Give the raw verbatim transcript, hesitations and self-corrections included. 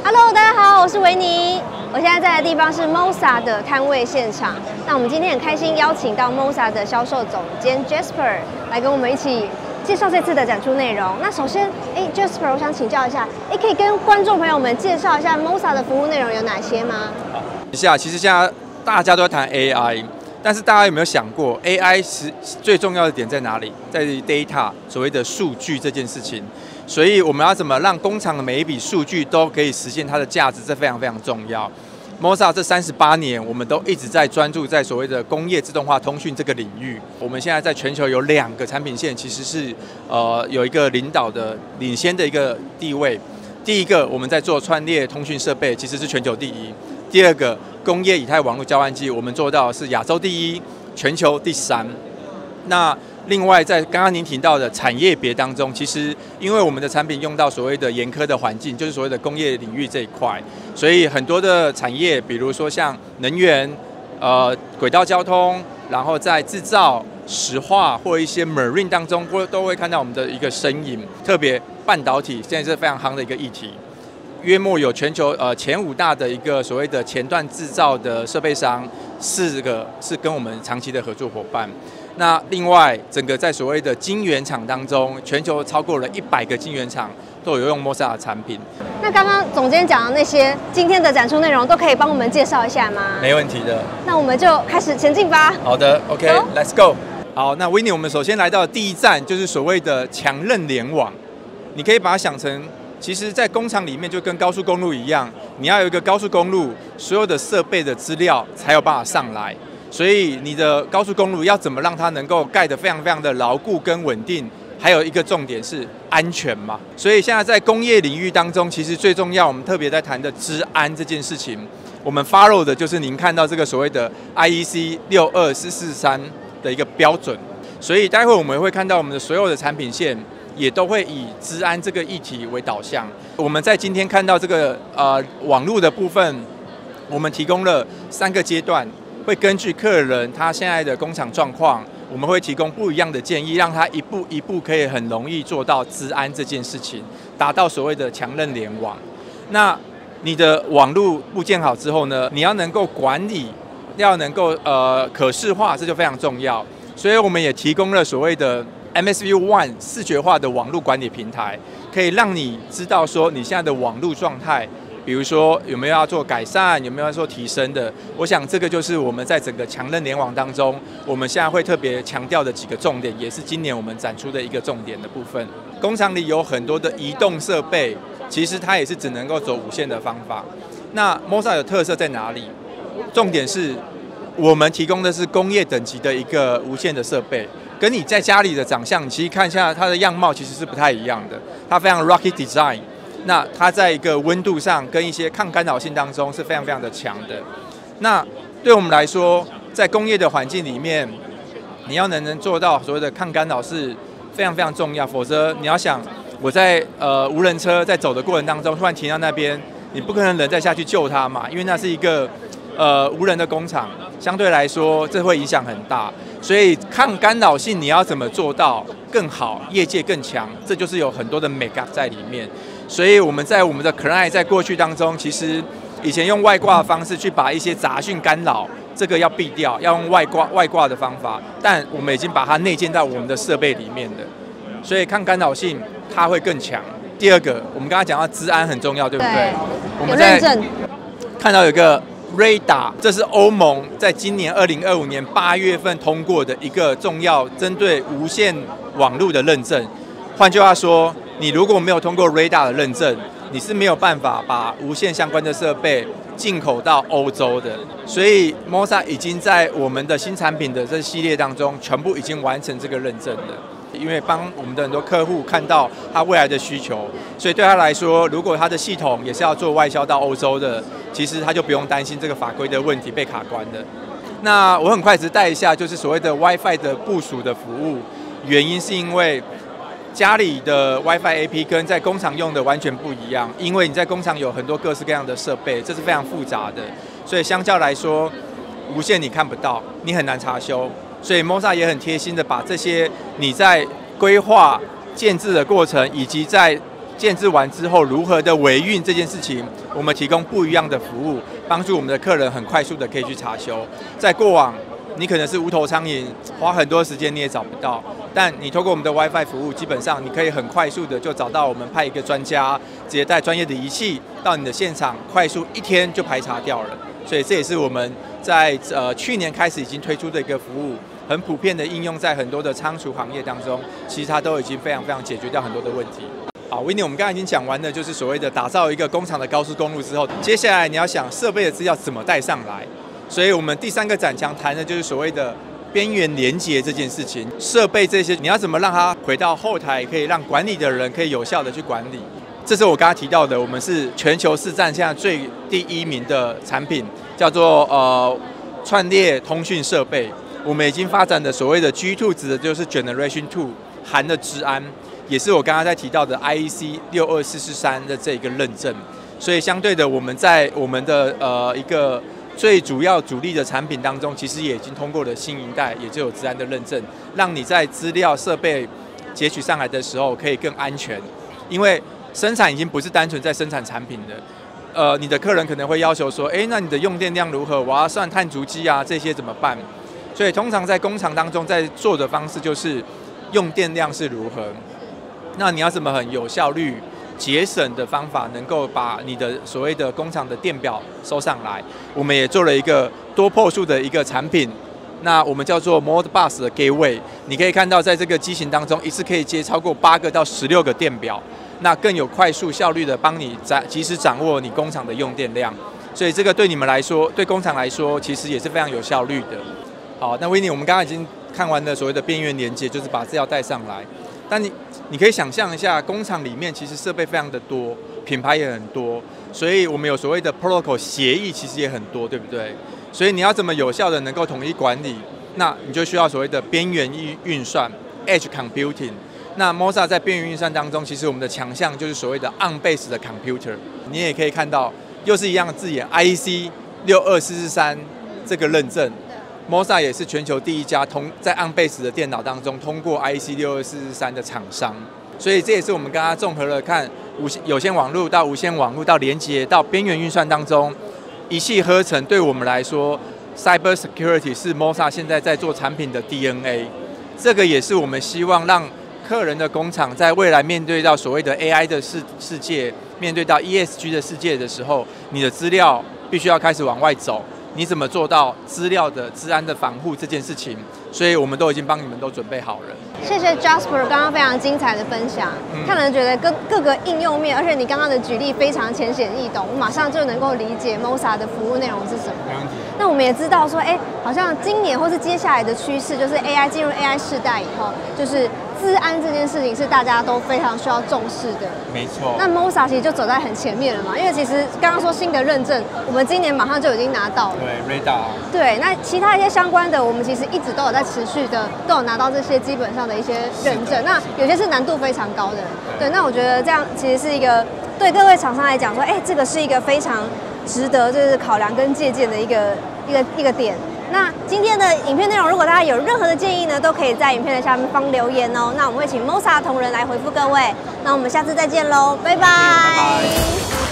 Hello， 大家好，我是维尼。我现在在的地方是 Moza 的摊位现场。那我们今天很开心邀请到 Moza 的销售总监 Jasper 来跟我们一起介绍这次的展出内容。那首先，哎 ，Jasper， 我想请教一下，哎，可以跟观众朋友们介绍一下 Moza 的服务内容有哪些吗？ 好，一下，其实现在大家都在谈 A I， 但是大家有没有想过 ，A I 是最重要的点在哪里？在 data 所谓的数据这件事情。所以我们要怎么让工厂的每一笔数据都可以实现它的价值，这非常非常重要。Moza 这三十八年，我们都一直在专注在所谓的工业自动化通讯这个领域。我们现在在全球有两个产品线，其实是呃有一个领导的、领先的一个地位。第一个，我们在做串列通讯设备，其实是全球第一；第二个，工业以太网络交换机，我们做到是亚洲第一，全球第三。那另外，在刚刚您提到的产业别当中，其实因为我们的产品用到所谓的严苛的环境，就是所谓的工业领域这一块，所以很多的产业，比如说像能源、呃轨道交通，然后在制造、石化或一些 marine 当中，都都会看到我们的一个身影。特别半导体现在是非常夯的一个议题，约莫有全球呃前五大的一个所谓的前段制造的设备商，四个是跟我们长期的合作伙伴。那另外，整个在所谓的晶圆厂当中，全球超过了一百个晶圆厂都有用 Moza 的产品。 那刚刚总监讲的那些今天的展出内容，都可以帮我们介绍一下吗？ 没问题的。 那我们就开始前进吧。 好的 ，OK，Let's go。好，那 Winnie， 我们首先来到的第一站就是所谓的强韧联网。你可以把它想成，其实在工厂里面就跟高速公路一样，你要有一个高速公路，所有的设备的资料才有办法上来。所以你的高速公路要怎么让它能够盖得非常非常的牢固跟稳定？还有一个重点是安全嘛。所以现在在工业领域当中，其实最重要，我们特别在谈的资安这件事情，我们 follow 的就是您看到这个所谓的 I E C 六二四四三的一个标准。所以待会我们会看到我们的所有的产品线也都会以资安这个议题为导向。我们在今天看到这个呃网络的部分，我们提供了三个阶段。会根据客人他现在的工厂状况，我们会提供不一样的建议，让他一步一步可以很容易做到资安这件事情，达到所谓的强韧联网。那你的网络部件好之后呢，你要能够管理，要能够呃可视化，这就非常重要。所以我们也提供了所谓的 M S View One 视觉化的网络管理平台，可以让你知道说你现在的网络状态。比如说有没有要做改善，有没有要做提升的？我想这个就是我们在整个强韧联网当中，我们现在会特别强调的几个重点，也是今年我们展出的一个重点的部分。工厂里有很多的移动设备，其实它也是只能够走无线的方法。那 Moza 有特色在哪里？重点是我们提供的是工业等级的一个无线的设备，跟你在家里的长相，其实看一下它的样貌其实是不太一样的。它非常 rocky design。那它在一个温度上跟一些抗干扰性当中是非常非常的强的。那对我们来说，在工业的环境里面，你要能能做到所谓的抗干扰是非常非常重要。否则你要想，我在呃无人车在走的过程当中突然停到那边，你不可能人再下去救它嘛，因为那是一个呃无人的工厂，相对来说这会影响很大。所以抗干扰性你要怎么做到更好，业界更强，这就是有很多的 make up 在里面。所以我们在我们的 client 在过去当中，其实以前用外挂的方式去把一些杂讯干扰，这个要避掉，要用外挂外挂的方法。但我们已经把它内建到我们的设备里面的，所以抗干扰性它会更强。第二个，我们刚才讲到资安很重要，对不对？ 对， 我们在看到有一个 Radar， 这是欧盟在今年二零二五年八月份通过的一个重要针对无线网络的认证。换句话说，你如果没有通过 Radar 的认证，你是没有办法把无线相关的设备进口到欧洲的。所以 Moza 已经在我们的新产品的这系列当中，全部已经完成这个认证了。因为帮我们的很多客户看到他未来的需求，所以对他来说，如果他的系统也是要做外销到欧洲的，其实他就不用担心这个法规的问题被卡关的。那我很快只带一下，就是所谓的 WiFi 的部署的服务，原因是因为家里的 WiFi A P 跟在工厂用的完全不一样，因为你在工厂有很多各式各样的设备，这是非常复杂的，所以相较来说，无线你看不到，你很难查修。所以 Moza 也很贴心的把这些你在规划建制的过程，以及在建制完之后如何的维运这件事情，我们提供不一样的服务，帮助我们的客人很快速的可以去查修。在过往，你可能是无头苍蝇，花很多时间你也找不到，但你透过我们的 WiFi 服务，基本上你可以很快速的就找到我们派一个专家，直接带专业的仪器到你的现场，快速一天就排查掉了。所以这也是我们在呃去年开始已经推出的一个服务，很普遍的应用在很多的仓储行业当中，其实它都已经非常非常解决掉很多的问题。好 ，Winnie， 我们刚才已经讲完了，就是所谓的打造一个工厂的高速公路之后，接下来你要想设备的资料怎么带上来。所以我们第三个展墙谈的就是所谓的边缘连接这件事情，设备这些你要怎么让它回到后台，可以让管理的人可以有效的去管理。这是我刚刚提到的，我们是全球市占现在最第一名的产品，叫做呃串列通讯设备。我们已经发展的所谓的 G 二 指的就是 Generation 二，含的治安，也是我刚刚在提到的 I E C 六二四四三的这一个认证。所以相对的，我们在我们的呃一个最主要主力的产品当中，其实也已经通过了新一代，也就有治安的认证，让你在资料设备截取上来的时候可以更安全。因为生产已经不是单纯在生产产品的，呃，你的客人可能会要求说，哎，那你的用电量如何？我要算碳足迹啊，这些怎么办？所以通常在工厂当中在做的方式就是用电量是如何，那你要怎么很有效率？节省的方法，能够把你的所谓的工厂的电表收上来。我们也做了一个多破数的一个产品，那我们叫做 Modbus 的 Gateway。你可以看到，在这个机型当中，一次可以接超过八个到十六个电表，那更有快速效率的帮你掌及时掌握你工厂的用电量。所以这个对你们来说，对工厂来说，其实也是非常有效率的。好，那 Winnie， 我们刚刚已经看完了所谓的边缘连接，就是把资料带上来。但你你可以想象一下，工厂里面其实设备非常的多，品牌也很多，所以我们有所谓的 protocol 协议，其实也很多，对不对？所以你要怎么有效的能够统一管理，那你就需要所谓的边缘运算 （edge computing）。那 M O S A 在边缘运算当中，其实我们的强项就是所谓的 on-base 的 computer。你也可以看到，又是一样的字眼 ，I E C 六二四四三这个认证。M O S A 也是全球第一家通在 on-base 的电脑当中通过 I E C 六二四四三的厂商，所以这也是我们刚刚综合了看无线有线网络到无线网络到连接到边缘运算当中一气呵成。对我们来说 ，Cyber Security 是 M O S A 现在在做产品的 D N A。这个也是我们希望让客人的工厂在未来面对到所谓的 A I 的世世界，面对到 E S G 的世界的时候，你的资料必须要开始往外走。你怎么做到资料的治安的防护这件事情？所以我们都已经帮你们都准备好了。 谢谢 Jasper 刚刚非常精彩的分享，嗯、看人觉得各各个应用面，而且你刚刚的举例非常浅显易懂，我马上就能够理解 M O S A 的服务内容是什么。 没问题。 那我们也知道说，哎，好像今年或是接下来的趋势，就是 A I 进入 A I 世代以后，就是治安这件事情是大家都非常需要重视的。 没错。 那 M O S A 其实就走在很前面了嘛，因为其实刚刚说新的认证，我们今年马上就已经拿到了。 对 ，Radar。 对，那其他一些相关的，我们其实一直都有在持续的，都有拿到这些基本上的一些认证。那有些是难度非常高的。对，那我觉得这样其实是一个对各位厂商来讲说，哎，这个是一个非常值得就是考量跟借鉴的一个一个一个点。那今天的影片内容，如果大家有任何的建议呢，都可以在影片的下面方留言哦。那我们会请 M O S A 同仁来回复各位。那我们下次再见喽，拜拜。拜拜。